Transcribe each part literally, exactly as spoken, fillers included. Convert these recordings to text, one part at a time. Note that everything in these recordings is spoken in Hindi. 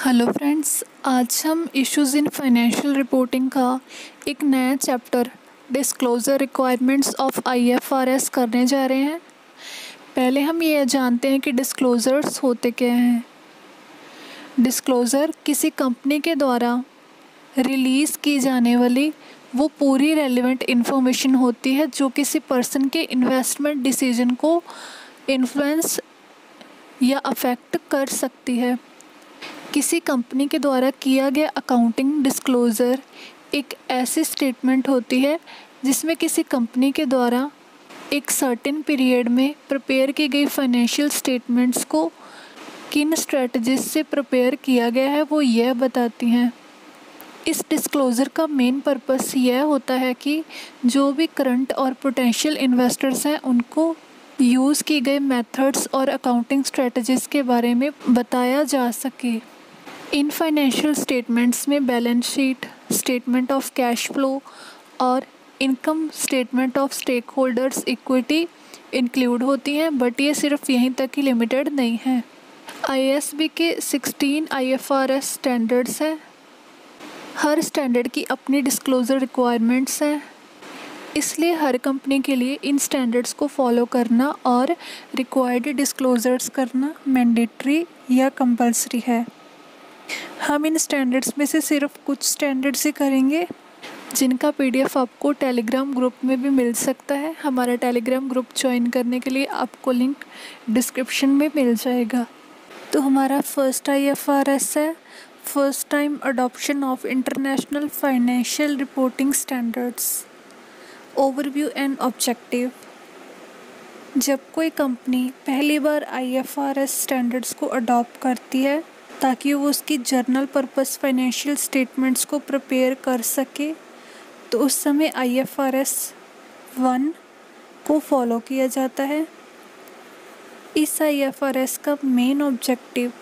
हेलो फ्रेंड्स, आज हम इश्यूज़ इन फाइनेंशियल रिपोर्टिंग का एक नया chapter disclosure requirements of IFRS करने जा रहे हैं। पहले हम ये जानते हैं कि डिस्क्लोज़र्स होते क्या हैं। डिस्क्लोज़र किसी कंपनी के द्वारा रिलीज़ की जाने वाली वो पूरी रेलेवेंट इन्फॉर्मेशन होती है जो किसी पर्सन के इन्वेस्टमेंट डिसीजन को इन्फ्लुएंस या अफेक्ट कर सकती है। किसी कंपनी के द्वारा किया गया अकाउंटिंग डिस्क्लोज़र एक ऐसी स्टेटमेंट होती है जिसमें किसी कंपनी के द्वारा एक सर्टेन पीरियड में प्रिपेयर की गई फाइनेंशियल स्टेटमेंट्स को किन स्ट्रेटजीज से प्रिपेयर किया गया है वो यह बताती हैं। इस डिस्क्लोज़र का मेन पर्पस यह होता है कि जो भी करंट और पोटेंशियल इन्वेस्टर्स हैं उनको यूज़ की गए मेथड्स और अकाउंटिंग स्ट्रेटजीज के बारे में बताया जा सके। इन फाइनेंशियल स्टेटमेंट्स में balance sheet, statement of cash flow और income statement of stakeholders equity include होती हैं, बट ये सिर्फ यहीं तक ही लिमिटेड नहीं है। आईएएसबी के सोलह आईएफआरएस स्टैंडर्ड्स हैं। हर स्टैंडर्ड की अपनी डिस्क्लोज़र रिक्वायरमेंट्स हैं, इसलिए हर कंपनी के लिए इन स्टैंडर्ड्स को फॉलो करना और रिक्वायर्ड डिस्क्लोज़र्स करना मैंडेटरी या कंपलसरी है। हम इन स्टैंडर्ड्स में से सिर्फ कुछ स्टैंडर्ड्स ही करेंगे जिनका पीडीएफ आपको टेलीग्राम ग्रुप में भी मिल सकता है। हमारा टेलीग्राम ग्रुप ज्वाइन करने के लिए आपको लिंक डिस्क्रिप्शन में मिल जाएगा। तो हमारा फर्स्ट आईएफआरएस है first time adoption of international financial reporting standards. Overview and objective. जब कोई कंपनी पहली बार आईएफआरएस स्टैंडर्ड्स को अडॉप्ट करती है ताकि वो उसकी जर्नल पर्पस फाइनेंशियल स्टेटमेंट्स को प्रिपेयर कर सके, तो उस समय आईएफआरएस वन को फॉलो किया जाता है। इस आईएफआरएस का मेन ऑब्जेक्टिव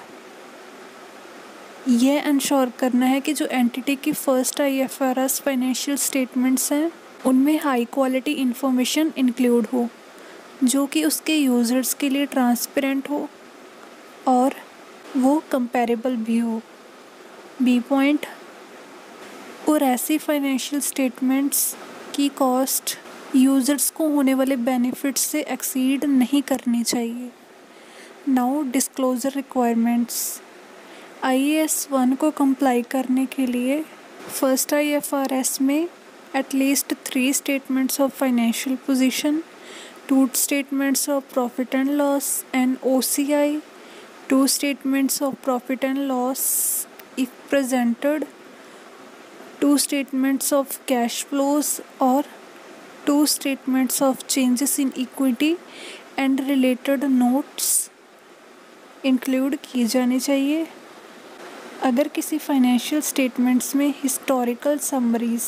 यह इंश्योर करना है कि जो एंटिटी की फर्स्ट आईएफआरएस फाइनेंशियल स्टेटमेंट्स हैं उनमें हाई क्वालिटी इंफॉर्मेशन इंक्लूड हो जो कि उसके यूज़र्स के लिए ट्रांसपेरेंट हो और वो कंपैरेबल भी हो। बी पॉइंट, और ऐसी फाइनेंशियल स्टेटमेंट्स की कॉस्ट यूज़र्स को होने वाले बेनिफिट्स से एक्सीड नहीं करनी चाहिए। Now disclosure requirements. IAS one को कंप्लाई करने के लिए फर्स्ट आईएफआरएस में at least three statements of financial position, two statements of profit and loss and OCI, two statements of profit and loss if presented, two statements of cash flows or two statements of changes in equity and related notes include की जानी चाहिए। अगर किसी फाइनेंशियल स्टेटमेंट्स में हिस्टोरिकल समरीज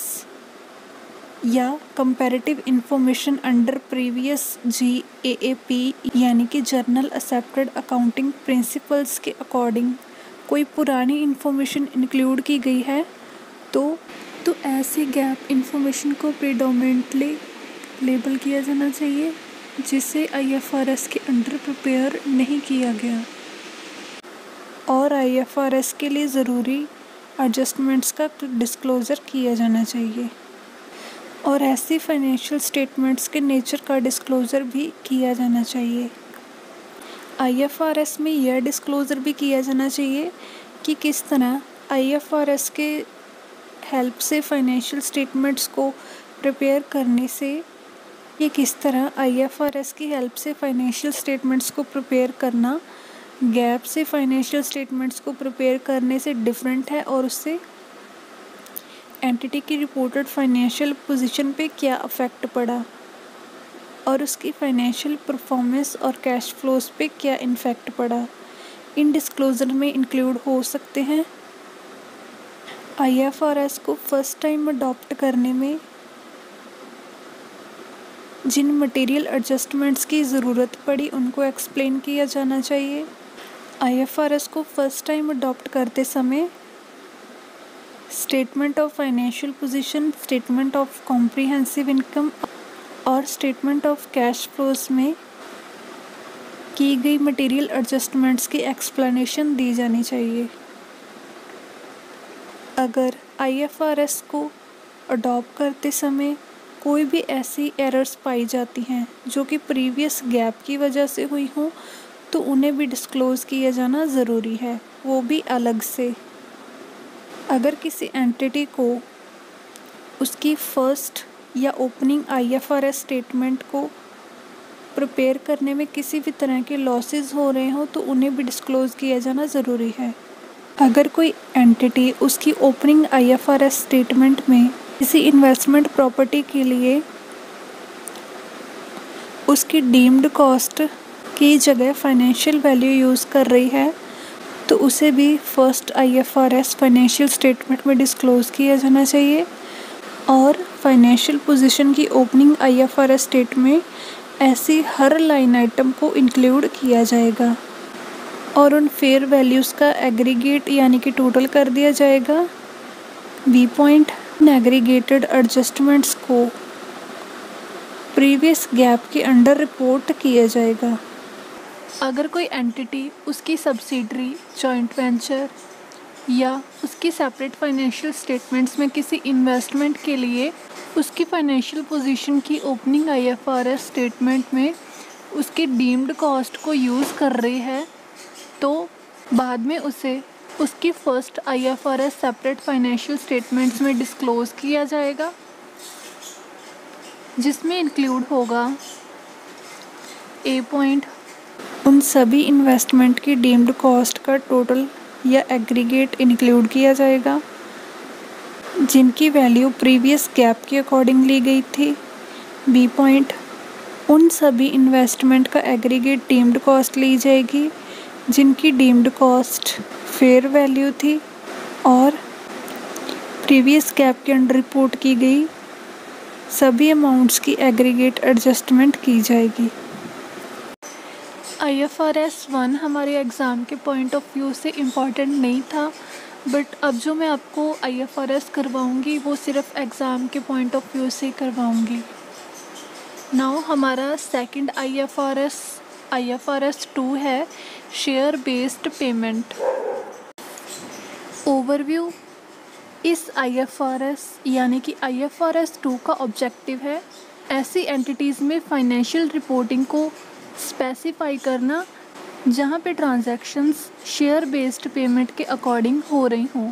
या comparative information under previous G A A P यानी कि जर्नल एक्सेप्टेड अकाउंटिंग प्रिंसिपल्स के अकॉर्डिंग कोई पुरानी इंफॉर्मेशन इंक्लूड की गई है तो तो ऐसी गैप इंफॉर्मेशन को प्रीडोमिनेंटली लेबल किया जाना चाहिए जिसे आईएफआरएस के अंडर प्रिपेयर नहीं किया गया और आईएफआरएस के लिए ज़रूरी एडजस्टमेंट्स का डिस्क्लोज़र किया जाना चाहिए और ऐसी फाइनेंशियल स्टेटमेंट्स के नेचर का डिस्क्लोज़र भी किया जाना चाहिए। आईएफआरएस में यह डिस्क्लोज़र भी किया जाना चाहिए कि किस तरह आईएफआरएस के हेल्प से फाइनेंशियल स्टेटमेंट्स को प्रिपेयर करने से ये किस तरह आईएफआरएस की हेल्प से फाइनेंशियल स्टेटमेंट्स को प्रिपेयर करना गैप से फाइनेंशियल स्टेटमेंट्स को प्रिपेयर करने से डिफरेंट है और उससे एंटिटी की रिपोर्टेड फाइनेंशियल पोजीशन पे क्या अफेक्ट पड़ा और उसकी फाइनेंशियल परफॉर्मेंस और कैश फ्लोज पे क्या इम्फेक्ट पड़ा। इन डिस्क्लोज़र में इंक्लूड हो सकते हैं आईएफआरएस को फर्स्ट टाइम अडॉप्ट करने में जिन मटेरियल एडजस्टमेंट्स की ज़रूरत पड़ी उनको एक्सप्लेन किया जाना चाहिए। आईएफआरएस को फर्स्ट टाइम अडॉप्ट करते समय statement of financial position, statement of comprehensive income और स्टेटमेंट ऑफ कैश फ्लोज में की गई मटेरियल एडजस्टमेंट्स की एक्सप्लेनेशन दी जानी चाहिए। अगर आई एफ आर एस को अडॉप्ट करते समय कोई भी ऐसी एरर्स पाई जाती हैं जो कि प्रीवियस गैप की वजह से हुई हों, तो उन्हें भी डिस्क्लोज़ किया जाना ज़रूरी है, वो भी अलग से। अगर किसी एंटिटी को उसकी फ़र्स्ट या opening I F R S statement को प्रिपेयर करने में किसी भी तरह के लॉसेस हो रहे हों, तो उन्हें भी डिस्क्लोज़ किया जाना ज़रूरी है। अगर कोई एंटिटी उसकी opening I F R S statement में किसी इन्वेस्टमेंट प्रॉपर्टी के लिए उसकी डीम्ड कॉस्ट की जगह फाइनेंशियल वैल्यू यूज़ कर रही है, तो उसे भी first I F R S financial statement में डिस्क्लोज़ किया जाना चाहिए। और फाइनेंशियल पोजीशन की opening I F R S state में ऐसी हर लाइन आइटम को इंक्लूड किया जाएगा और उन फेयर वैल्यूज़ का एग्रीगेट यानी कि टोटल कर दिया जाएगा। बी पॉइंट, एग्रीगेटेड एडजस्टमेंट्स को प्रीवियस गैप के अंडर रिपोर्ट किया जाएगा। अगर कोई एंटिटी उसकी सब्सिडरी, जॉइंट वेंचर या उसकी सेपरेट फाइनेंशियल स्टेटमेंट्स में किसी इन्वेस्टमेंट के लिए उसकी फाइनेंशियल पोजीशन की opening I F R S statement में उसकी डीम्ड कॉस्ट को यूज़ कर रही है, तो बाद में उसे उसकी first I F R S separate financial statements में डिस्क्लोज़ किया जाएगा, जिसमें इंक्लूड होगा ए पॉइंट, उन सभी इन्वेस्टमेंट की डीम्ड कॉस्ट का टोटल या एग्रीगेट इंक्लूड किया जाएगा जिनकी वैल्यू प्रीवियस गैप के अकॉर्डिंग ली गई थी। बी पॉइंट, उन सभी इन्वेस्टमेंट का एग्रीगेट डीम्ड कॉस्ट ली जाएगी जिनकी डीम्ड कॉस्ट फेयर वैल्यू थी और प्रीवियस गैप के अंडर रिपोर्ट की गई सभी अमाउंट्स की एग्रीगेट एडजस्टमेंट की जाएगी। I F R S one हमारे एग्ज़ाम के पॉइंट ऑफ व्यू से इम्पॉर्टेंट नहीं था, बट अब जो मैं आपको आई एफ आर एस करवाऊँगी वो सिर्फ एग्ज़ाम के पॉइंट ऑफ व्यू से करवाऊँगी। नाउ हमारा second I F R S I F R S two है शेयर बेस्ड पेमेंट। ओवरव्यू, इस आई एफ आर एस यानी कि I F R S two का ऑब्जेक्टिव है ऐसी एंटिटीज़ में फाइनेंशियल रिपोर्टिंग को स्पेसिफाई करना जहां पे ट्रांजैक्शंस शेयर बेस्ड पेमेंट के अकॉर्डिंग हो रही हों।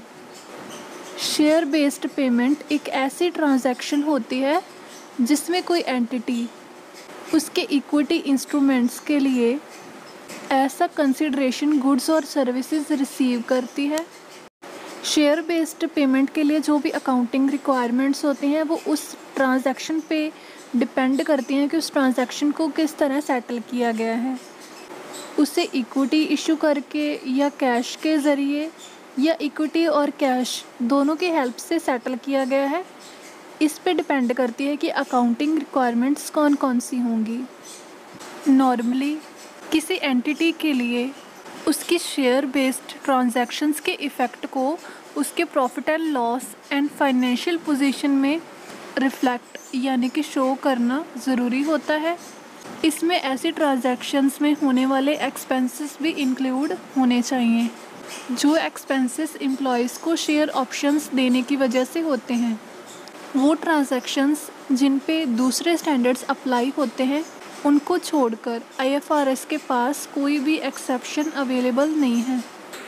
शेयर बेस्ड पेमेंट एक ऐसी ट्रांजैक्शन होती है जिसमें कोई एंटिटी उसके इक्विटी इंस्ट्रूमेंट्स के लिए ऐसा कंसिडरेशन गुड्स और सर्विसेज रिसीव करती है। शेयर बेस्ड पेमेंट के लिए जो भी अकाउंटिंग रिक्वायरमेंट्स होती हैं वो उस ट्रांजैक्शन पे डिपेंड करती हैं कि उस ट्रांजैक्शन को किस तरह सेटल किया गया है, उसे इक्विटी इशू करके या कैश के ज़रिए या इक्विटी और कैश दोनों की हेल्प से सेटल किया गया है। इस पे डिपेंड करती है कि अकाउंटिंग रिक्वायरमेंट्स कौन कौन सी होंगी। नॉर्मली किसी एंटिटी के लिए उसकी शेयर बेस्ड ट्रांजैक्शंस के इफ़ेक्ट को उसके profit and loss and financial position में रिफ्लेक्ट यानी कि शो करना ज़रूरी होता है। इसमें ऐसी ट्रांजैक्शंस में होने वाले एक्सपेंसेस भी इंक्लूड होने चाहिए जो एक्सपेंसेस एम्प्लॉयज़ को शेयर ऑप्शंस देने की वजह से होते हैं। वो ट्रांजैक्शंस जिन पे दूसरे स्टैंडर्ड्स अप्लाई होते हैं उनको छोड़कर आई एफ आर एस के पास कोई भी एक्सेप्शन अवेलेबल नहीं है।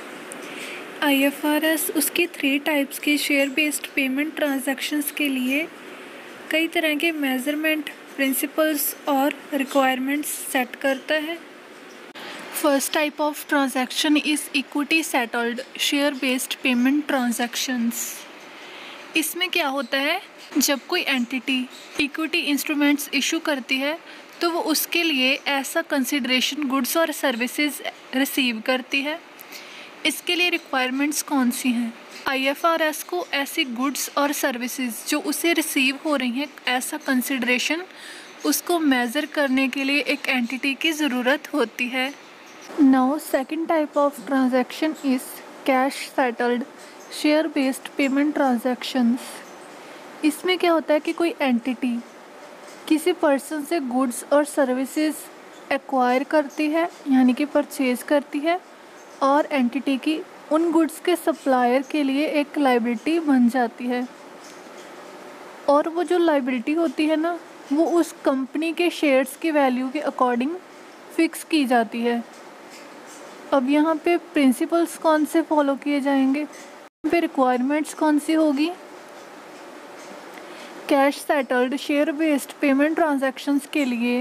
आई एफ आर एस उसकी थ्री टाइप्स के शेयर बेस्ड पेमेंट ट्रांजैक्शंस के लिए कई तरह के मेजरमेंट प्रिंसिपल्स और रिक्वायरमेंट्स सेट करता है। First type of transaction is equity settled share based payment transactions. इसमें क्या होता है, जब कोई एंटिटी इक्विटी इंस्ट्रूमेंट्स इशू करती है तो वो उसके लिए ऐसा कंसिडरेशन गुड्स और सर्विसेज रिसीव करती है। इसके लिए रिक्वायरमेंट्स कौन सी हैं? आई एफ आर एस को ऐसी गुड्स और सर्विसेज जो उसे रिसीव हो रही हैं ऐसा कंसिडरेशन उसको मेज़र करने के लिए एक एंटिटी की ज़रूरत होती है। Now second type of transaction is cash settled share based payment transactions. इसमें क्या होता है कि कोई एंटिटी किसी पर्सन से गुड्स और सर्विसेज एक्वायर करती है यानी कि परचेज़ करती है और एंटिटी की उन गुड्स के सप्लायर के लिए एक लायबिलिटी बन जाती है, और वो जो लायबिलिटी होती है ना, वो उस कंपनी के शेयर्स की वैल्यू के अकॉर्डिंग फिक्स की जाती है। अब यहाँ पे प्रिंसिपल्स कौन से फॉलो किए जाएंगे, यहाँ पे रिक्वायरमेंट्स कौन सी होगी, cash settled share based payment transactions के लिए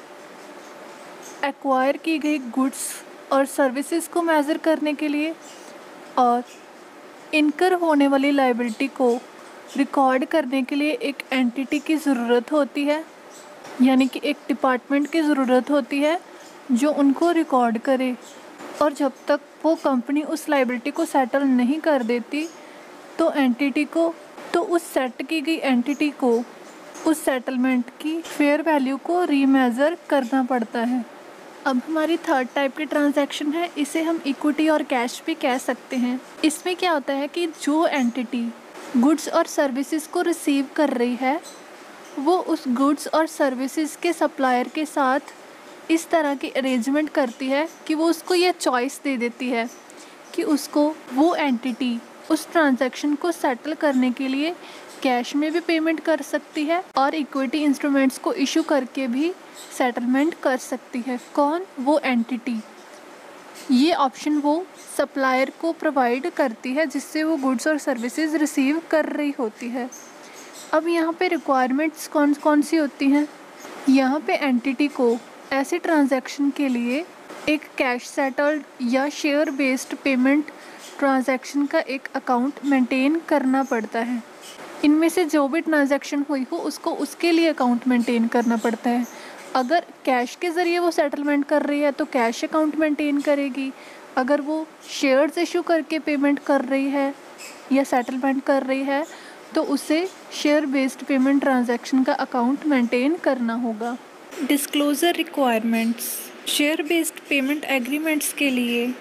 एक्वायर की गई गुड्स और सर्विसेज को मेज़र करने के लिए, और इनकर होने वाली लायबिलिटी को रिकॉर्ड करने के लिए एक एंटिटी की ज़रूरत होती है, यानी कि एक डिपार्टमेंट की ज़रूरत होती है जो उनको रिकॉर्ड करे। और जब तक वो कंपनी उस लायबिलिटी को सेटल नहीं कर देती तो एंटिटी को तो उस सेट की गई एंटिटी को उस सेटलमेंट की फेयर वैल्यू को रीमेज़र करना पड़ता है। अब हमारी थर्ड टाइप की ट्रांजैक्शन है, इसे हम इक्विटी और कैश भी कह सकते हैं। इसमें क्या होता है कि जो एंटिटी गुड्स और सर्विसेज को रिसीव कर रही है वो उस गुड्स और सर्विसेज के सप्लायर के साथ इस तरह की अरेंजमेंट करती है कि वो उसको ये चॉइस दे देती है कि उसको वो एंटिटी उस ट्रांजैक्शन को सेटल करने के लिए कैश में भी पेमेंट कर सकती है और इक्विटी इंस्ट्रूमेंट्स को इशू करके भी सेटलमेंट कर सकती है। कौन? वो एंटिटी। ये ऑप्शन वो सप्लायर को प्रोवाइड करती है जिससे वो गुड्स और सर्विसेज रिसीव कर रही होती है। अब यहाँ पे रिक्वायरमेंट्स कौन कौन सी होती हैं? यहाँ पे एंटिटी को ऐसे ट्रांजैक्शन के लिए एक कैश सेटल्ड या शेयर बेस्ड पेमेंट ट्रांजैक्शन का एक अकाउंट मेंटेन करना पड़ता है। इनमें से जो भी ट्रांजैक्शन हुई हो उसको उसके लिए अकाउंट मेंटेन करना पड़ता है। अगर कैश के ज़रिए वो सेटलमेंट कर रही है तो कैश अकाउंट मेंटेन करेगी, अगर वो शेयर्स इशू करके पेमेंट कर रही है या सेटलमेंट कर रही है तो उसे शेयर बेस्ड पेमेंट ट्रांजैक्शन का अकाउंट मेंटेन करना होगा। Disclosure requirements. Share based payment agreements के लिए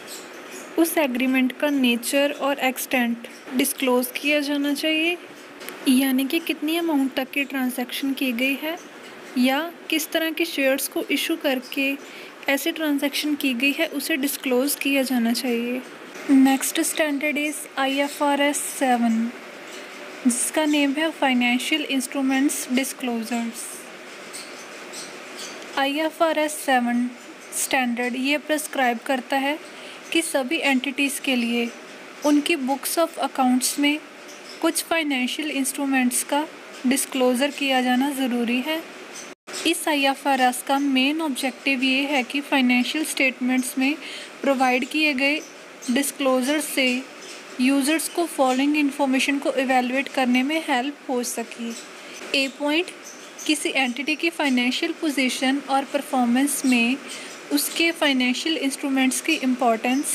उस एग्रीमेंट का नेचर और एक्सटेंट डिस्क्लोज़ किया जाना चाहिए, यानी कि कितनी अमाउंट तक की ट्रांजैक्शन की गई है या किस तरह के शेयर्स को इशू करके ऐसे ट्रांजैक्शन की गई है उसे डिस्क्लोज़ किया जाना चाहिए। Next standard is I F R S seven, जिसका नेम है financial instruments disclosures. I F R S seven standard ये प्रिस्क्राइब करता है कि सभी एंटिटीज़ के लिए उनकी बुक्स ऑफ अकाउंट्स में कुछ फाइनेंशियल इंस्ट्रूमेंट्स का डिस्क्लोज़र किया जाना ज़रूरी है। इस आई एफ आर एस का मेन ऑब्जेक्टिव ये है कि फाइनेंशियल स्टेटमेंट्स में प्रोवाइड किए गए डिस्क्लोज़र से यूज़र्स को फॉलोइंग इंफॉर्मेशन को इवेलुएट करने में हेल्प हो सके। ए पॉइंट, किसी एंटिटी की फाइनेंशियल पोजीशन और परफॉर्मेंस में उसके फाइनेंशियल इंस्ट्रूमेंट्स की इम्पोर्टेंस,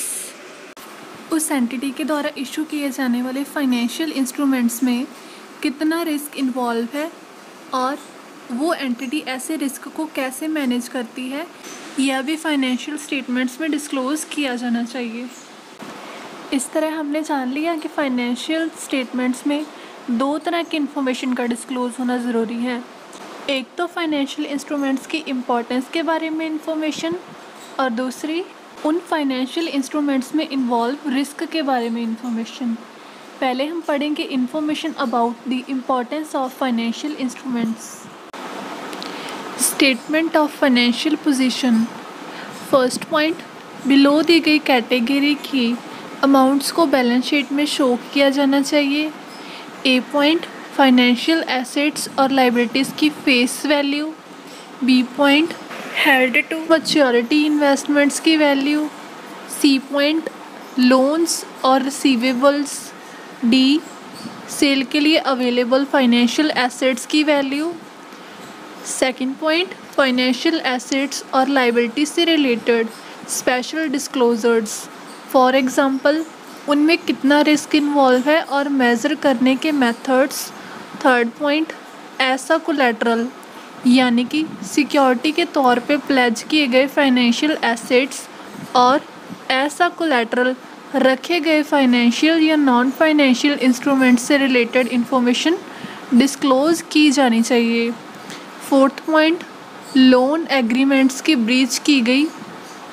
उस एंटिटी के द्वारा इशू किए जाने वाले फाइनेंशियल इंस्ट्रूमेंट्स में कितना रिस्क इन्वॉल्व है और वो एंटिटी ऐसे रिस्क को कैसे मैनेज करती है, यह भी फाइनेंशियल स्टेटमेंट्स में डिस्क्लोज़ किया जाना चाहिए। इस तरह हमने जान लिया कि फाइनेंशियल स्टेटमेंट्स में दो तरह की इन्फॉर्मेशन का डिस्क्लोज़ होना ज़रूरी है। एक तो फाइनेंशियल इंस्ट्रूमेंट्स की इम्पोर्टेंस के बारे में इंफॉर्मेशन, और दूसरी उन फाइनेंशियल इंस्ट्रूमेंट्स में इन्वॉल्व रिस्क के बारे में इंफॉर्मेशन। पहले हम पढ़ेंगे information about the importance of financial instruments. Statement of financial position. First point, below दी गई कैटेगरी की अमाउंट्स को बैलेंस शीट में शो किया जाना चाहिए। ए पॉइंट, फाइनेंशियल एसेट्स और लाइबिलिटीज़ की face value. B point, held to maturity investments की वैल्यू। सी पॉइंट, लोन्स और रिसीवेबल्स। डी, सेल के लिए अवेलेबल फाइनेंशियल एसेट्स की value. Second point, financial assets और लाइबिलिटी से related special disclosures. For example, उनमें कितना रिस्क इन्वॉल्व है और मेज़र करने के मेथड्स। थर्ड पॉइंट, ऐसा कोलैटरल यानी कि सिक्योरिटी के तौर पे प्लेज किए गए फाइनेंशियल एसेट्स और ऐसा कोलैटरल रखे गए फाइनेंशियल या नॉन फाइनेंशियल इंस्ट्रूमेंट से रिलेटेड इंफॉर्मेशन डिस्क्लोज़ की जानी चाहिए। फोर्थ पॉइंट, लोन एग्रीमेंट्स की ब्रीच की गई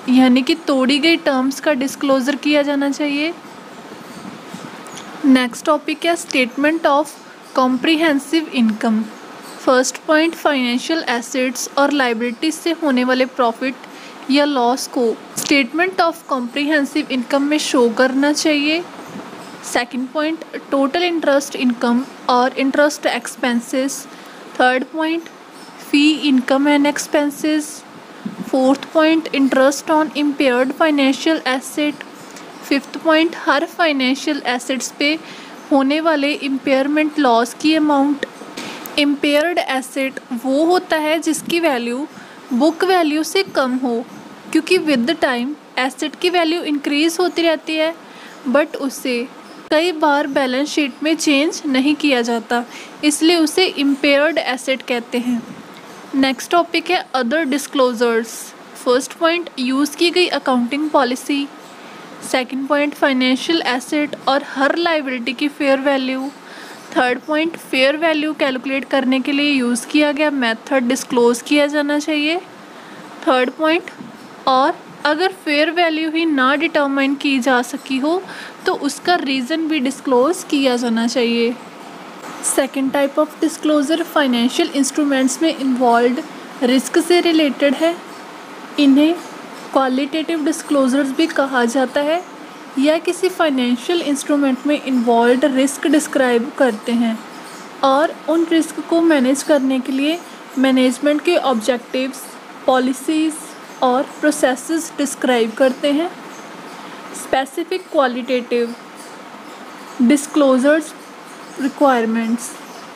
यानी कि तोड़ी गई टर्म्स का डिस्क्लोजर किया जाना चाहिए। नेक्स्ट टॉपिक है statement of comprehensive income. First point, financial assets और लाइबिलिटीज से होने वाले प्रॉफिट या लॉस को स्टेटमेंट ऑफ कॉम्प्रिहेंसिव इनकम में शो करना चाहिए। Second point, total interest income और interest expenses. Third point, fee income and expenses. Fourth point, interest on impaired financial asset. Fifth point, हर फाइनेंशियल एसेट्स पे होने वाले इम्पेयरमेंट लॉस की अमाउंट। इम्पेयर्ड एसेट वो होता है जिसकी वैल्यू बुक वैल्यू से कम हो, क्योंकि विद द टाइम एसेट की वैल्यू इंक्रीज़ होती रहती है बट उसे कई बार बैलेंस शीट में चेंज नहीं किया जाता, इसलिए उसे इम्पेयर्ड एसेट कहते हैं। नेक्स्ट टॉपिक है other disclosures. First point, use की गई accounting policy. Second point, financial asset और हर लाइबिलिटी की fair value. Third point, fair value calculate करने के लिए यूज़ किया गया मेथड डिस्क्लोज किया जाना चाहिए। थर्ड पॉइंट, और अगर फेयर वैल्यू ही ना डिटरमाइन की जा सकी हो तो उसका रीज़न भी डिस्क्लोज किया जाना चाहिए। Second type of disclosure financial instruments में इन्वॉल्व रिस्क से रिलेटेड है। इन्हें क्वालिटेटिव डिस्क्लोजर्स भी कहा जाता है, या किसी फाइनेंशियल इंस्ट्रूमेंट में इन्वॉल्व रिस्क डिस्क्राइब करते हैं और उन रिस्क को मैनेज करने के लिए मैनेजमेंट के ऑब्जेक्टिव्स, पॉलिसीज़ और प्रोसेसेस डिस्क्राइब करते हैं। Specific qualitative disclosures requirements.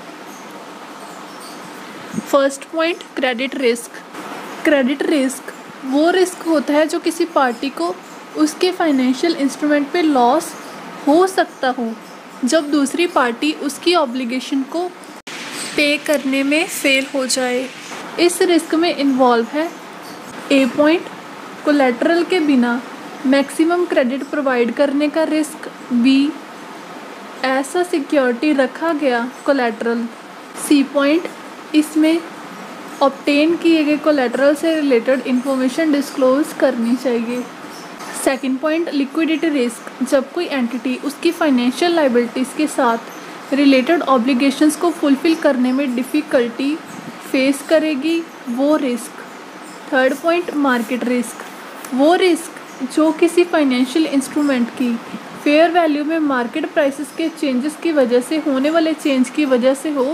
First point, credit risk. Credit risk वो रिस्क होता है जो किसी पार्टी को उसके फाइनेंशियल इंस्ट्रूमेंट पे लॉस हो सकता हो जब दूसरी पार्टी उसकी ऑब्लिगेशन को पे करने में फेल हो जाए। इस रिस्क में इन्वॉल्व है ए पॉइंट, कोलेटरल के बिना मैक्सिमम क्रेडिट प्रोवाइड करने का रिस्क। बी, ऐसा सिक्योरिटी रखा गया कोलेटरल। सी पॉइंट, इसमें ऑब्टेन किए गए कोलेटरल से रिलेटेड इंफॉर्मेशन डिस्क्लोज करनी चाहिए। Second point, liquidity risk. जब कोई एंटिटी उसकी फाइनेंशियल लाइबिलिटीज़ के साथ रिलेटेड ऑब्लिगेशंस को फुलफ़िल करने में डिफ़िकल्टी फेस करेगी, वो risk. Third point, market risk. वो रिस्क जो किसी फाइनेंशियल इंस्ट्रूमेंट की फेयर वैल्यू में मार्केट प्राइसेस के चेंजेस की वजह से होने वाले चेंज की वजह से हो।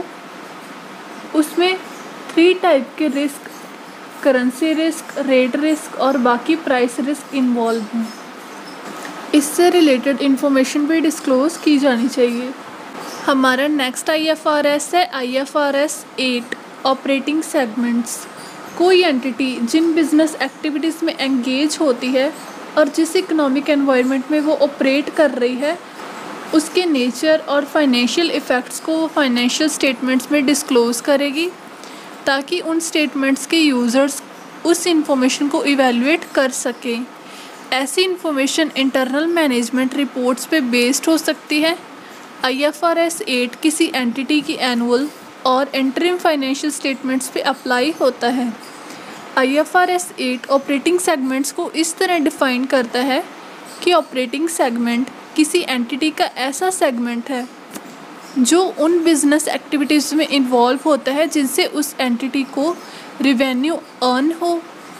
उसमें थ्री टाइप के risk, currency risk, rate risk और बाकी प्राइस रिस्क इन्वॉल्व हैं। इससे रिलेटेड इंफॉर्मेशन भी डिस्क्लोज की जानी चाहिए। हमारा next I F R S है I F R S eight, operating segments. कोई एंटिटी जिन बिजनेस एक्टिविटीज़ में एंगेज होती है और जिस इकोनॉमिक एनवायरनमेंट में वो ऑपरेट कर रही है, उसके नेचर और फाइनेंशियल इफ़ेक्ट्स को वो फाइनेंशियल स्टेटमेंट्स में डिस्क्लोज़ करेगी, ताकि उन स्टेटमेंट्स के यूज़र्स उस इंफॉर्मेशन को इवैल्यूएट कर सकें। ऐसी इंफॉर्मेशन इंटरनल मैनेजमेंट रिपोर्ट्स पे बेस्ड हो सकती है। I F R S eight किसी एंटिटी की एनुअल और इंटरिम फाइनेंशियल स्टेटमेंट्स पे अप्लाई होता है। I F R S eight operating segments को इस तरह डिफ़ाइन करता है कि ऑपरेटिंग सेगमेंट किसी एंटिटी का ऐसा सेगमेंट है जो उन बिजनेस एक्टिविटीज़ में इन्वॉल्व होता है जिनसे उस एंटिटी को रिवेन्यू अर्न हो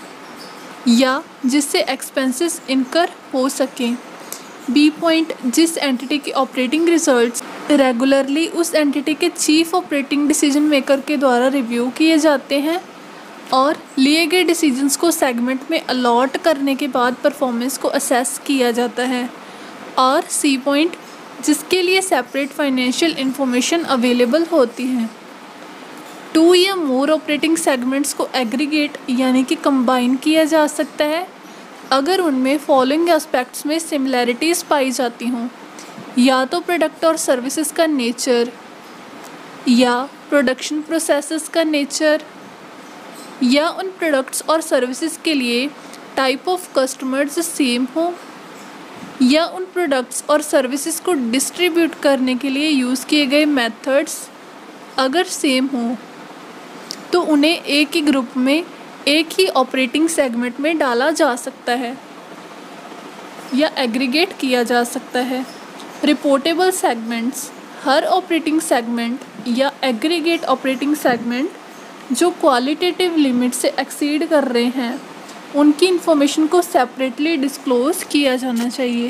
या जिससे एक्सपेंसेस इनकर हो सकें। बी पॉइंट, जिस एंटिटी के ऑपरेटिंग रिजल्ट्स रेगुलरली उस एंटिटी के चीफ ऑपरेटिंग डिसीजन मेकर के द्वारा रिव्यू किए जाते हैं और लिए गए डिसीजंस को सेगमेंट में अलॉट करने के बाद परफॉर्मेंस को असेस किया जाता है। और सी पॉइंट, जिसके लिए सेपरेट फाइनेंशियल इंफॉर्मेशन अवेलेबल होती है। टू या मोर ऑपरेटिंग सेगमेंट्स को एग्रीगेट यानी कि कंबाइन किया जा सकता है अगर उनमें फॉलोइंग एस्पेक्ट्स में सिमिलैरिटीज़ पाई जाती हों, या तो प्रोडक्ट और सर्विसेज का नेचर, या प्रोडक्शन प्रोसेसेस का नेचर, या उन प्रोडक्ट्स और सर्विसेज के लिए टाइप ऑफ कस्टमर्स सेम हो, या उन प्रोडक्ट्स और सर्विसेज को डिस्ट्रीब्यूट करने के लिए यूज़ किए गए मेथड्स अगर सेम हो तो उन्हें एक ही ग्रुप में एक ही ऑपरेटिंग सेगमेंट में डाला जा सकता है या एग्रीगेट किया जा सकता है। रिपोर्टेबल सेगमेंट्स, हर ऑपरेटिंग सेगमेंट या एग्रीगेट ऑपरेटिंग सेगमेंट जो क्वालिटेटिव लिमिट से एक्सीड कर रहे हैं, उनकी इंफॉर्मेशन को सेपरेटली डिस्क्लोज किया जाना चाहिए।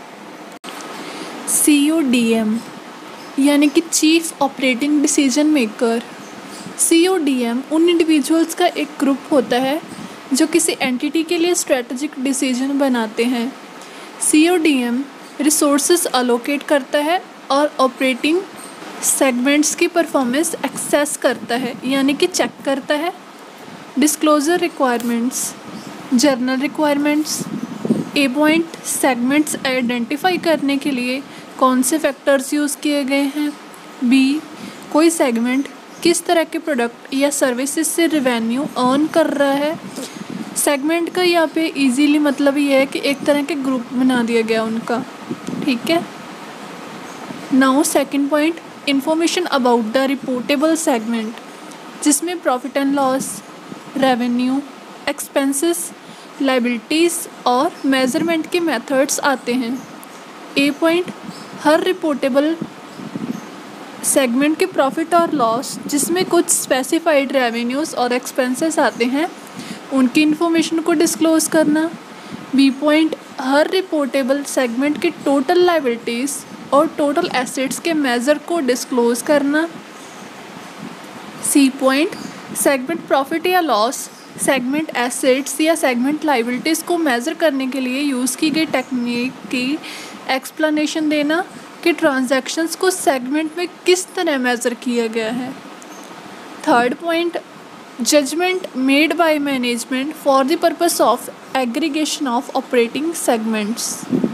सी यू डी एम यानी कि chief operating decision maker. C U D M उन इंडिविजुअल्स का एक ग्रुप होता है जो किसी एंटिटी के लिए स्ट्रेटजिक डिसीजन बनाते हैं। C U D M resources allocate करता है और ऑपरेटिंग सेगमेंट्स की परफॉर्मेंस एक्सेस करता है यानी कि चेक करता है। Disclosure requirements, general requirements. A point segments identify करने के लिए कौन से फैक्टर्स यूज़ किए गए हैं। बी, कोई सेगमेंट किस तरह के प्रोडक्ट या सर्विसेज से रेवेन्यू अर्न कर रहा है। सेगमेंट का यहाँ पे इजीली मतलब ये है कि एक तरह के ग्रुप बना दिया गया उनका, ठीक है। Now second point, information about the reportable segment, जिसमें profit and loss, revenue, expenses, liabilities और मेजरमेंट के मेथड्स आते हैं। ए पॉइंट, हर रिपोर्टेबल सेगमेंट के प्रॉफिट और लॉस जिसमें कुछ स्पेसिफाइड रेवेन्यूज़ और एक्सपेंसेस आते हैं, उनकी इन्फॉर्मेशन को डिस्क्लोज़ करना। बी पॉइंट, हर रिपोर्टेबल सेगमेंट के टोटल लाइबिलिटीज़ और टोटल एसेट्स के मेज़र को डिस्क्लोज़ करना। सी पॉइंट, सेगमेंट प्रॉफिट या लॉस सेगमेंट एसेट्स या सेगमेंट लाइबिलिटीज़ को मेज़र करने के लिए यूज़ की गई टेक्निक की एक्सप्लेनेशन देना कि ट्रांजैक्शंस को सेगमेंट में किस तरह मेज़र किया गया है। Third point, judgement made by management for the purpose of aggregation of operating segments.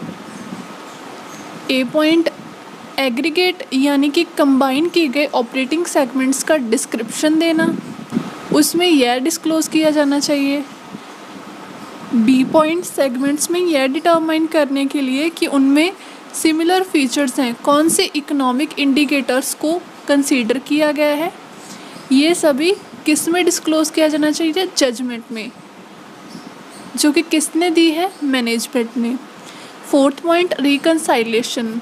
A point, aggregate यानी कि कंबाइन की गए ऑपरेटिंग सेगमेंट्स का डिस्क्रिप्शन देना, उसमें यह डिस्क्लोज़ किया जाना चाहिए। बी पॉइंट, सेगमेंट्स में यह डिटरमाइन करने के लिए कि उनमें सिमिलर फीचर्स हैं, कौन से इकोनॉमिक इंडिकेटर्स को कंसीडर किया गया है, ये सभी किस में डिस्क्लोज़ किया जाना चाहिए, जजमेंट में, जो कि किसने दी है, मैनेजमेंट ने। Fourth point, reconciliation,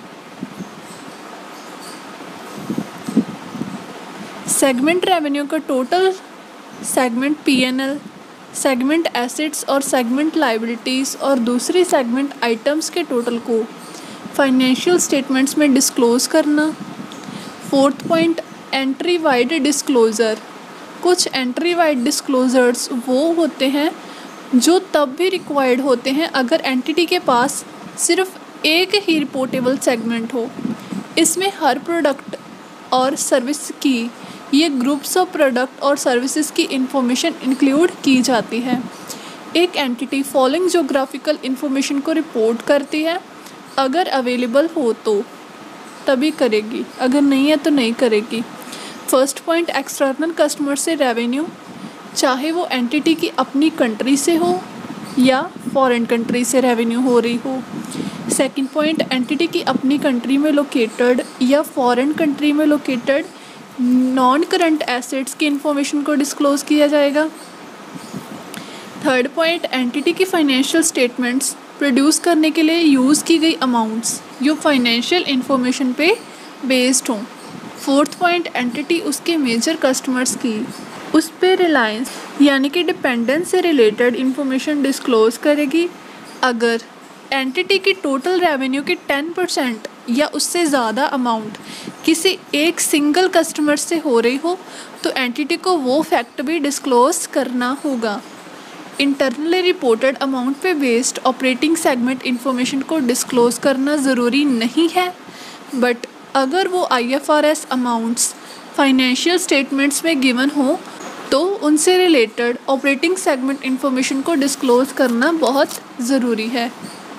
segment revenue का total, segment P N L, segment assets और सेगमेंट लाइबिलिटीज़ और दूसरी सेगमेंट आइटम्स के टोटल को फाइनेंशियल स्टेटमेंट्स में डिस्क्लोज़ करना। Fourth point, entity wide disclosure, कुछ एंट्री वाइड डिस्क्लोज़र्स वो होते हैं जो तब भी रिक्वायर्ड होते हैं अगर एंटिटी के पास सिर्फ एक ही रिपोर्टेबल सेगमेंट हो। इसमें हर प्रोडक्ट और सर्विस की ये ग्रुप्स ऑफ प्रोडक्ट और सर्विसेज की इंफॉर्मेशन इंक्लूड की जाती है। एक एंटिटी फॉलोइंग जोग्राफिकल इंफॉर्मेशन को रिपोर्ट करती है, अगर अवेलेबल हो तो तभी करेगी, अगर नहीं है तो नहीं करेगी। फर्स्ट पॉइंट, एक्सटर्नल कस्टमर से रेवेन्यू, चाहे वो एंटिटी की अपनी कंट्री से हो या फॉरेन कंट्री से रेवेन्यू हो रही हो। सेकंड पॉइंट, एंटिटी की अपनी कंट्री में लोकेटेड या फॉरेन कंट्री में लोकेटेड नॉन करंट एसेट्स की इंफॉर्मेशन को डिस्क्लोज़ किया जाएगा। थर्ड पॉइंट, एंटिटी की फाइनेंशियल स्टेटमेंट्स प्रोड्यूस करने के लिए यूज़ की गई अमाउंट्स जो फाइनेंशियल इंफॉर्मेशन पे बेस्ड हों। फोर्थ पॉइंट, एंटिटी उसके मेजर कस्टमर्स की उस पर रिलायंस यानी कि डिपेंडेंस से रिलेटेड इंफॉर्मेशन डिस्क्लोज़ करेगी। अगर एंटिटी की टोटल रेवेन्यू की टेन परसेंट या उससे ज़्यादा अमाउंट किसी एक सिंगल कस्टमर से हो रही हो तो एंटिटी को वो फैक्ट भी डिस्क्लोज़ करना होगा। इंटरनली रिपोर्टेड अमाउंट पे बेस्ड ऑपरेटिंग सेगमेंट इंफॉर्मेशन को डिस्क्लोज़ करना ज़रूरी नहीं है, बट अगर वो I F R S amounts financial statements में गिवन हो तो उनसे रिलेटेड ऑपरेटिंग सेगमेंट इंफॉर्मेशन को डिस्क्लोज़ करना बहुत ज़रूरी है।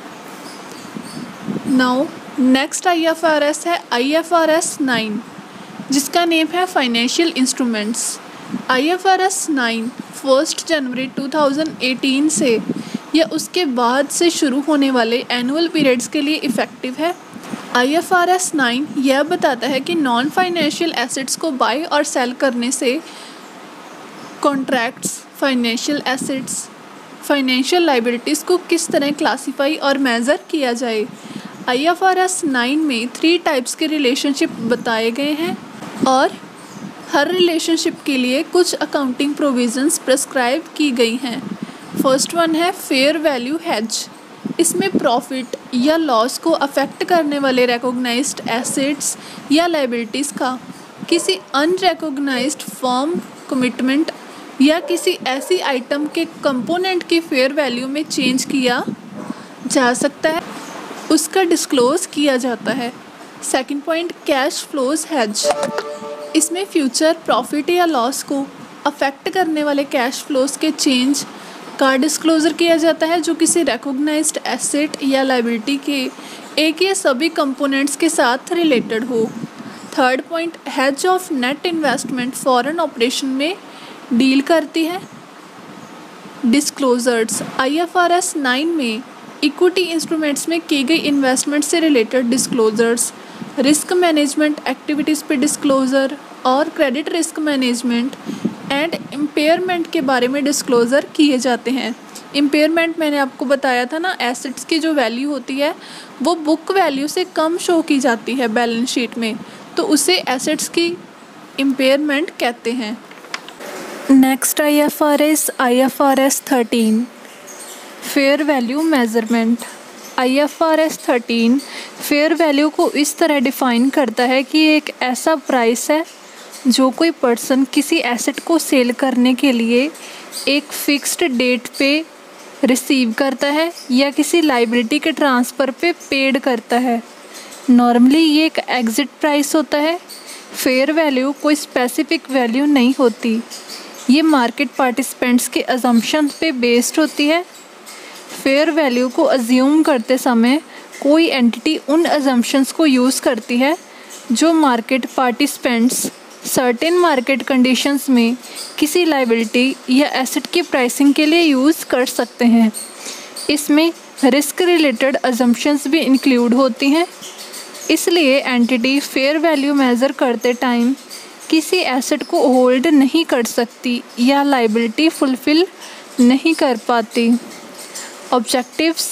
Now next I F R S है I F R S nine, जिसका नेम है financial instruments. I F R S nine first जनवरी टू थाउजेंड एटीन से या उसके बाद से शुरू होने वाले एनुअल पीरियड्स के लिए इफ़ेक्टिव है। I F R S nine यह बताता है कि नॉन फाइनेंशियल एसेट्स को बाय और सेल करने से contracts financial assets, financial liabilities को किस तरह क्लासीफाई और मेज़र किया जाए। I F R S nine में थ्री टाइप्स के रिलेशनशिप बताए गए हैं और हर रिलेशनशिप के लिए कुछ अकाउंटिंग प्रोविजंस प्रिस्क्राइब की गई हैं। फर्स्ट वन है फेयर वैल्यू हेज। इसमें प्रॉफिट या लॉस को अफेक्ट करने वाले रिकॉग्नाइज्ड एसेट्स या लाइबिलिटीज़ का किसी अनरिकॉग्नाइज्ड फर्म कमिटमेंट या किसी ऐसी आइटम के कंपोनेंट की फेयर वैल्यू में चेंज किया जा सकता है, उसका डिस्क्लोज किया जाता है। Second point cash flows hedge. इसमें फ्यूचर प्रॉफिट या लॉस को अफेक्ट करने वाले कैश फ्लोज के चेंज का डिस्क्लोजर किया जाता है जो किसी रिकॉग्नाइज्ड एसेट या लाइबिलिटी के एक या सभी कंपोनेंट्स के साथ रिलेटेड हो। Third point hedge of net investment foreign operation में डील करती है। Disclosures I F R S nine में इक्विटी इंस्ट्रूमेंट्स में की गई इन्वेस्टमेंट से related disclosures, risk management activities पे डिस्क्लोजर और credit risk management and impairment के बारे में डिस्क्लोज़र किए जाते हैं। इम्पेयरमेंट मैंने आपको बताया था ना, एसेट्स की जो वैल्यू होती है वो बुक वैल्यू से कम शो की जाती है बैलेंस शीट में, तो उसे एसेट्स की इम्पेयरमेंट कहते हैं। Next I F R S I F R S thirteen fair value measurement. I F R S thirteen fair value को इस तरह डिफ़ाइन करता है कि एक ऐसा प्राइस है जो कोई पर्सन किसी एसेट को सेल करने के लिए एक फ़िक्स्ड डेट पे रिसीव करता है या किसी लाइबिलिटी के ट्रांसफ़र पे पेड करता है। नॉर्मली ये एक एग्ज़िट प्राइस होता है। फेयर वैल्यू कोई स्पेसिफिक वैल्यू नहीं होती, ये मार्केट पार्टिसिपेंट्स के अजम्पशंस पे बेस्ड होती है। फेयर वैल्यू को अज्यूम करते समय कोई एंटिटी उन अजम्पशंस को यूज़ करती है जो market participants certain market conditions में किसी लाइबिलिटी या एसेट की प्राइसिंग के लिए यूज़ कर सकते हैं। इसमें रिस्क रिलेटेड अजम्पशंस भी इंक्लूड होती हैं, इसलिए एंटिटी फेयर वैल्यू मेज़र करते टाइम किसी एसेट को होल्ड नहीं कर सकती या लाइबिलिटी फुलफ़िल नहीं कर पाती। Objectives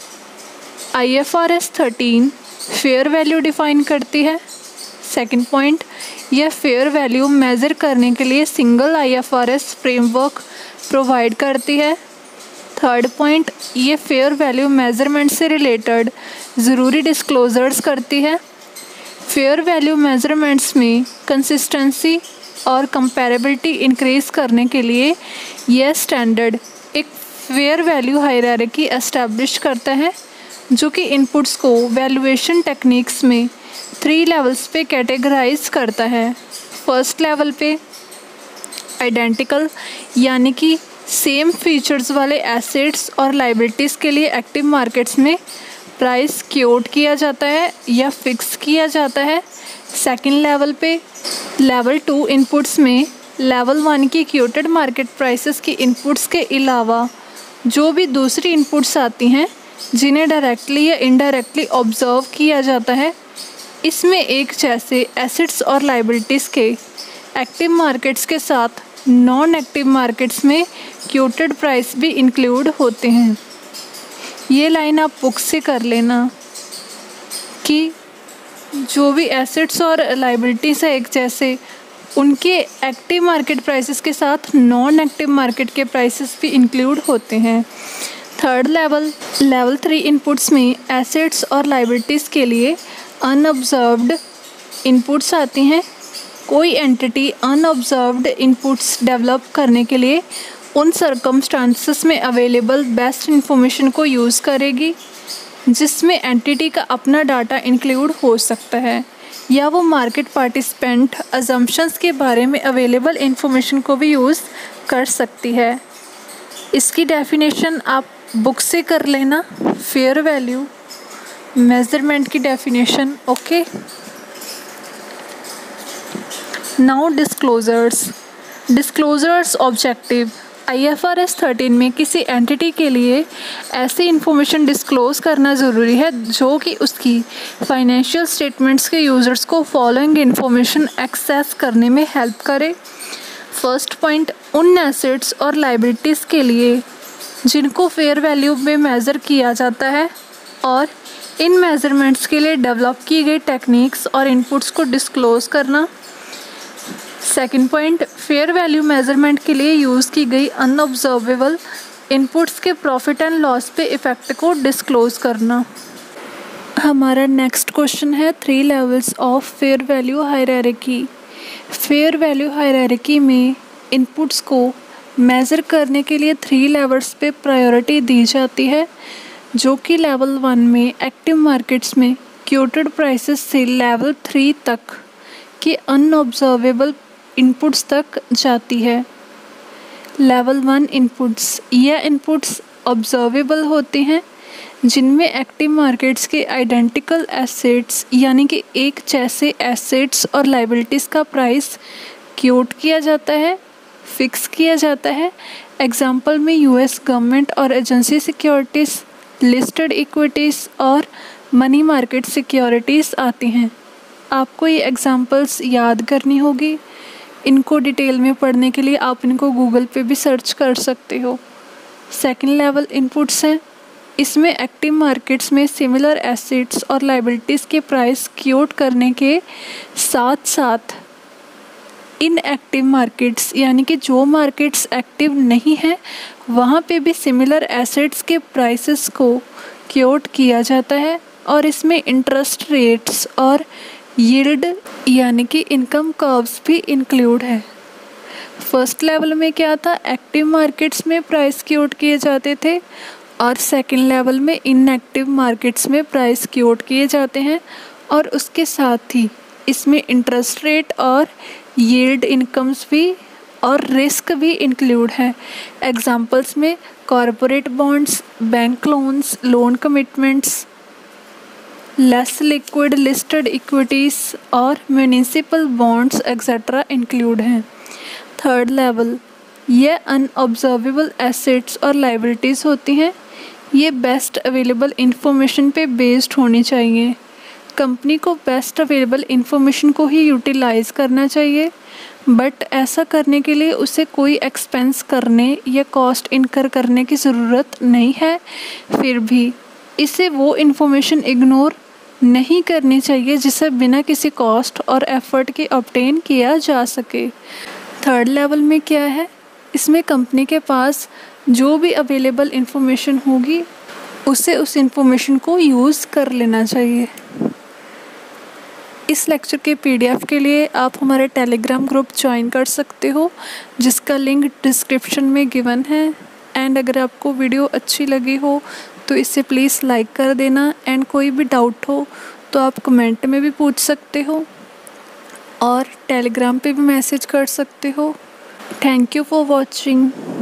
I F R S thirteen fair value define करती है। सेकंड पॉइंट, यह फेयर वैल्यू मेज़र करने के लिए single I F R S framework provide करती है। थर्ड पॉइंट, ये फेयर वैल्यू मेज़रमेंट से रिलेटेड ज़रूरी डिस्क्लोजर्स करती है। फेयर वैल्यू मेज़रमेंट्स में कंसिस्टेंसी और कंपैरेबिलिटी इंक्रीज़ करने के लिए यह स्टैंडर्ड एक फेयर वैल्यू हायरार्की एस्टैब्लिश करता है जो कि इनपुट्स को वैल्यूएशन टेक्निक्स में थ्री लेवल्स पे कैटेगराइज करता है। फर्स्ट लेवल पे आइडेंटिकल यानी कि सेम फीचर्स वाले एसेट्स और लाइबिलिटीज़ के लिए एक्टिव मार्केट्स में प्राइस क्योट किया जाता है या फिक्स किया जाता है। सेकंड लेवल पे लेवल टू इनपुट्स में लेवल वन की क्योटेड मार्केट प्राइसेस की इनपुट्स के अलावा जो भी दूसरी इनपुट्स आती हैं जिन्हें डायरेक्टली या इनडायरेक्टली ऑब्जर्व किया जाता है, इसमें एक जैसे एसेट्स और लाइबिलिटीज़ के एक्टिव मार्केट्स के साथ नॉन एक्टिव मार्केट्स में क्योटेड प्राइस भी इंक्लूड होते हैं। ये लाइन आप बुक से कर लेना कि जो भी एसेट्स और लाइबिलिटीज़ है एक जैसे, उनके एक्टिव मार्केट प्राइसेस के साथ नॉन एक्टिव मार्केट के प्राइसेस भी इंक्लूड होते हैं। Third level level three inputs में एसेट्स और लाइबिलिटीज़ के लिए अनऑब्जर्व्ड इनपुट्स आती हैं। कोई एंटिटी अनऑब्जर्व्ड इनपुट्स डेवलप करने के लिए उन सर्कमस्टांसेस में अवेलेबल बेस्ट इंफॉर्मेशन को यूज़ करेगी जिसमें एंटिटी का अपना डाटा इंक्लूड हो सकता है या वो मार्केट पार्टिसिपेंट अजम्पशंस के बारे में अवेलेबल इंफॉर्मेशन को भी यूज़ कर सकती है। इसकी डेफिनेशन आप बुक से कर लेना, फेयर वैल्यू मेजरमेंट की definition. Okay, now disclosures. Disclosures objective I F R S thirteen में किसी एंटिटी के लिए ऐसी इन्फॉर्मेशन डिस्क्लोज करना ज़रूरी है जो कि उसकी फाइनेंशियल स्टेटमेंट्स के यूज़र्स को फॉलोइंग इन्फॉर्मेशन एक्सेस करने में हेल्प करे। फर्स्ट पॉइंट, उन एसेट्स और लाइबिलिटीज़ के लिए जिनको फेयर वैल्यू में मेज़र किया जाता है और इन मेज़रमेंट्स के लिए डेवलप की गई टेक्निक्स और इनपुट्स को डिस्क्लोज़ करना। Second point, fair value measurement के लिए यूज़ की गई अनऑब्जर्वेबल इनपुट्स के प्रॉफिट एंड लॉस पे इफ़ेक्ट को डिस्क्लोज़ करना। हमारा नेक्स्ट क्वेश्चन है three levels of fair value hierarchy. Fair value hierarchy में इनपुट्स को मेज़र करने के लिए थ्री लेवल्स पे प्रायोरिटी दी जाती है, जो कि लेवल वन में एक्टिव मार्केट्स में क्योटेड प्राइसेस से लेवल थ्री तक के अनऑब्जर्वेबल इनपुट्स तक जाती है। लेवल वन इनपुट्स, यह इनपुट्स ऑब्जर्वेबल होते हैं जिनमें एक्टिव मार्केट्स के आइडेंटिकल एसेट्स यानी कि एक जैसे एसेट्स और लाइबिलिटीज़ का प्राइस क्योट किया जाता है, फिक्स किया जाता है। एग्जाम्पल में यूएस गवर्नमेंट और एजेंसी सिक्योरिटीज़, लिस्टेड इक्विटीज़ और मनी मार्केट सिक्योरिटीज़ आती हैं। आपको ये एग्जाम्पल्स याद करनी होगी। इनको डिटेल में पढ़ने के लिए आप इनको गूगल पे भी सर्च कर सकते हो। सेकंड लेवल इनपुट्स हैं, इसमें एक्टिव मार्केट्स में सिमिलर एसेट्स और लाइबिलिटीज़ के प्राइस क्योट करने के साथ साथ इन एक्टिव मार्केट्स यानी कि जो मार्केट्स एक्टिव नहीं हैं वहाँ पे भी सिमिलर एसेट्स के प्राइसेस को क्योट किया जाता है और इसमें इंटरेस्ट रेट्स और यील्ड यानी कि इनकम कर्व्स भी इंक्लूड है। फर्स्ट लेवल में क्या था, एक्टिव मार्केट्स में प्राइस क्योट किए जाते थे और सेकंड लेवल में इनएक्टिव मार्केट्स में प्राइस क्योट किए जाते हैं और उसके साथ ही इसमें इंटरेस्ट रेट और यील्ड इनकम्स भी और रिस्क भी इंक्लूड है। एग्जांपल्स में corporate bonds, bank loans, loan commitments, less liquid listed equities और म्यूनिसिपल बॉन्ड्स एक्सेट्रा इंक्लूड हैं। थर्ड लेवल, ये अनऑब्जर्वेबल एसेट्स और लाइबिलिटीज़ होती हैं। ये बेस्ट अवेलेबल इंफॉर्मेशन पे बेस्ड होनी चाहिए। कंपनी को बेस्ट अवेलेबल इंफॉर्मेशन को ही यूटिलाइज़ करना चाहिए, बट ऐसा करने के लिए उसे कोई एक्सपेंस करने या कॉस्ट इनकर करने की ज़रूरत नहीं है। फिर भी इसे वो इंफॉर्मेशन इग्नोर नहीं करनी चाहिए जिसे बिना किसी कॉस्ट और एफर्ट के ऑब्टेन किया जा सके। थर्ड लेवल में क्या है, इसमें कंपनी के पास जो भी अवेलेबल इंफॉर्मेशन होगी उसे उस इंफॉर्मेशन को यूज़ कर लेना चाहिए। इस लेक्चर के पीडीएफ के लिए आप हमारे टेलीग्राम ग्रुप ज्वाइन कर सकते हो जिसका लिंक डिस्क्रिप्शन में गिवन है। एंड अगर आपको वीडियो अच्छी लगी हो तो इसे प्लीज़ लाइक कर देना एंड कोई भी डाउट हो तो आप कमेंट में भी पूछ सकते हो और टेलीग्राम पे भी मैसेज कर सकते हो। Thank you for watching.